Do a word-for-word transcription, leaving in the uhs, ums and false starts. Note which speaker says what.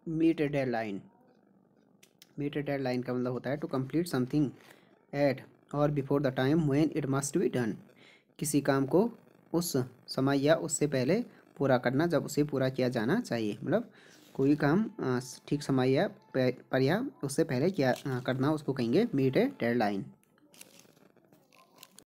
Speaker 1: Meet a deadline. Meet a deadline का मतलब होता है टू कंप्लीट समथिंग एट और before the time when it must be done. किसी काम को उस समय या उससे पहले पूरा करना जब उसे पूरा किया जाना चाहिए। मतलब कोई काम अ, ठीक समय या पे- पर या उससे पहले किया अ, करना, उसको कहेंगे मीट ए डेडलाइन।